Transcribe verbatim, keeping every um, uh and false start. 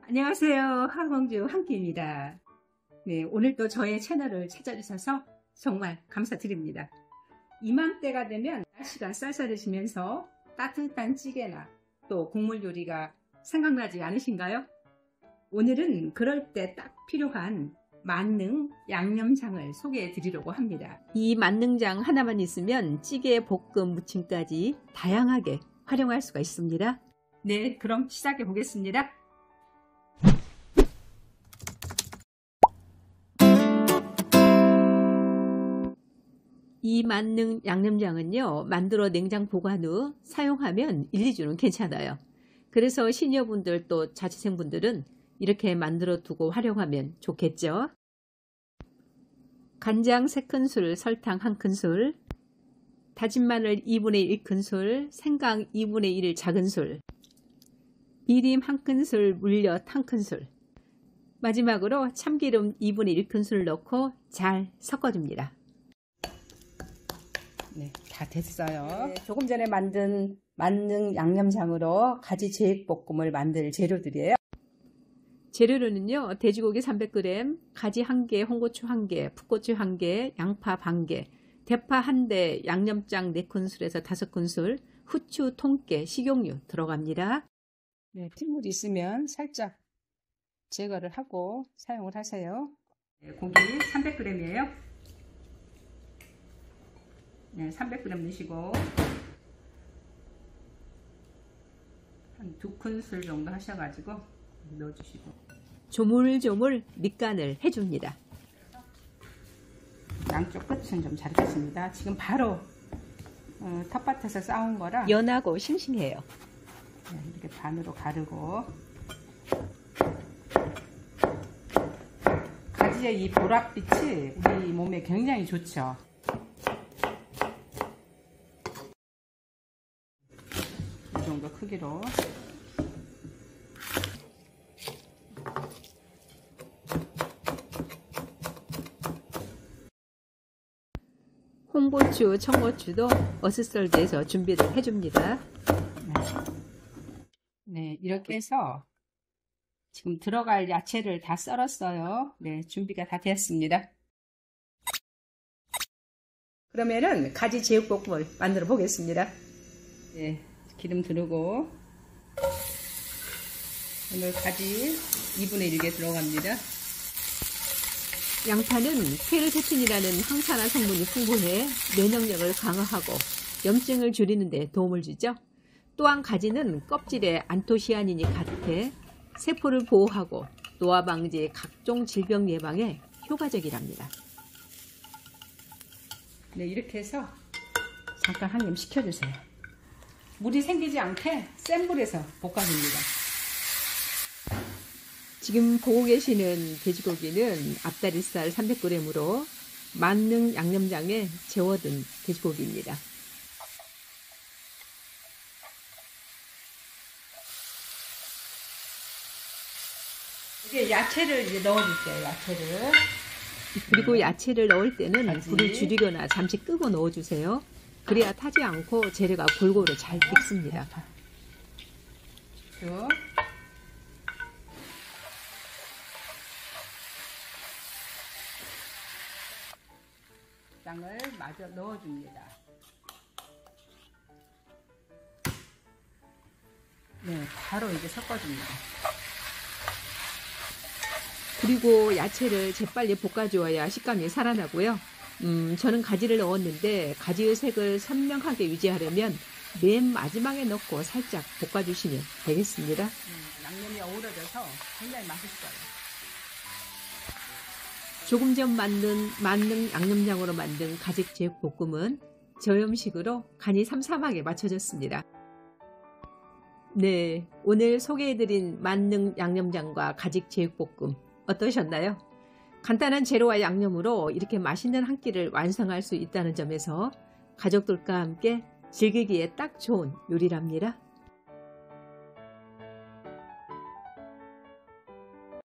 안녕하세요. 항공주 한끼입니다. 네, 오늘도 저의 채널을 찾아주셔서 정말 감사드립니다. 이맘때가 되면 날씨가 쌀쌀해지면서 따뜻한 찌개나 또 국물 요리가 생각나지 않으신가요? 오늘은 그럴 때 딱 필요한 만능 양념장을 소개해 드리려고 합니다. 이 만능장 하나만 있으면 찌개, 볶음, 무침까지 다양하게 활용할 수가 있습니다. 네, 그럼 시작해 보겠습니다. 이 만능 양념장은요, 만들어 냉장 보관 후 사용하면 일, 이 주는 괜찮아요. 그래서 시니어분들 또 자취생분들은 이렇게 만들어 두고 활용하면 좋겠죠. 간장 세 큰술, 설탕 한 큰술, 다진 마늘 이분의 일 큰술, 생강 이분의 일 작은술, 미림 한 큰술, 물엿 한 큰술, 마지막으로 참기름 이분의 일 큰술 넣고 잘 섞어줍니다. 네, 다 됐어요. 네, 조금 전에 만든 만능 양념장으로 가지 제육볶음을 만들 재료들이에요. 재료로는요, 돼지고기 삼백 그램, 가지 한 개, 홍고추 한 개, 풋고추 한 개, 양파 반 개, 대파 한 대, 양념장 네 큰술에서 다섯 큰술, 후추 통깨, 식용유 들어갑니다. 네, 핏물이 있으면 살짝 제거를 하고 사용을 하세요. 네, 고기 삼백 그램이에요. 네, 삼백 그램 넣으시고 한 두 큰술 정도 하셔가지고 넣어주시고 조물조물 밑간을 해줍니다. 양쪽 끝은 좀 자르겠습니다. 지금 바로 어, 텃밭에서 싸운 거라 연하고 싱싱해요. 네, 이렇게 반으로 가르고 가지의 이 보랏빛이 우리 몸에 굉장히 좋죠. 이 정도 크기로 홍고추, 청고추도 어슷썰기해서 준비를 해줍니다. 네, 이렇게 해서 지금 들어갈 야채를 다 썰었어요. 네, 준비가 다 되었습니다. 그러면은 가지 제육볶음을 만들어 보겠습니다. 네, 기름 두르고 오늘 가지 이분의 일 개 들어갑니다. 양파는 케르세틴이라는 항산화 성분이 풍부해 면역력을 강화하고 염증을 줄이는 데 도움을 주죠. 또한 가지는 껍질에 안토시아닌이 가득해 세포를 보호하고 노화 방지, 각종 질병 예방에 효과적이랍니다. 네, 이렇게 해서 잠깐 한 점 식혀주세요. 물이 생기지 않게 센 불에서 볶아줍니다. 지금 보고 계시는 돼지고기는 앞다리살 삼백 그램으로 만능 양념장에 재워둔 돼지고기입니다. 이제 야채를 이제 넣어줄게요. 야채를. 그리고 야채를 넣을 때는 가지. 불을 줄이거나 잠시 끄고 넣어주세요. 그래야 타지 않고 재료가 골고루 잘 익습니다. 쭉. 장을 마저 넣어줍니다. 네, 바로 이제 섞어줍니다. 그리고 야채를 재빨리 볶아주어야 식감이 살아나고요. 음, 저는 가지를 넣었는데 가지의 색을 선명하게 유지하려면 맨 마지막에 넣고 살짝 볶아주시면 되겠습니다. 음, 양념이 어우러져서 굉장히 맛있어요. 조금 전 만든 만능 양념장으로 만든 가지 제육볶음은 저염식으로 간이 삼삼하게 맞춰졌습니다. 네, 오늘 소개해드린 만능 양념장과 가지 제육볶음 어떠셨나요? 간단한 재료와 양념으로 이렇게 맛있는 한 끼를 완성할 수 있다는 점에서 가족들과 함께 즐기기에 딱 좋은 요리랍니다.